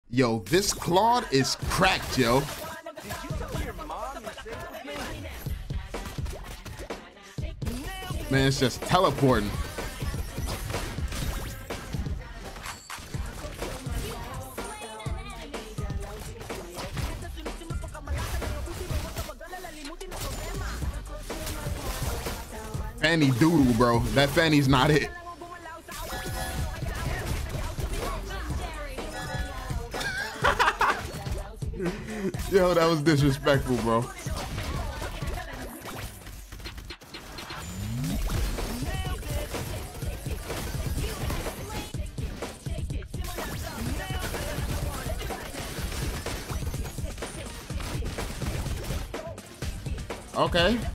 Yo, this Claude is cracked, yo. Man, it's just teleporting. Fanny doodle, bro. That Fanny's not it. Yo, that was disrespectful, bro. Okay,